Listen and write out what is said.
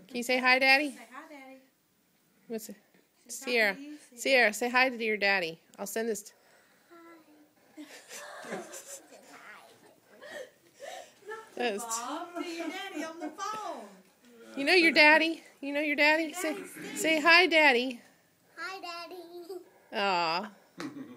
Can you say hi, Daddy? Say hi, Daddy. What's it? Sierra. Sierra, say hi to your daddy. I'll send this. Bob, to your daddy on the phone. You know your daddy? You know your daddy? Say hi, Daddy. Hi, Daddy. Aw.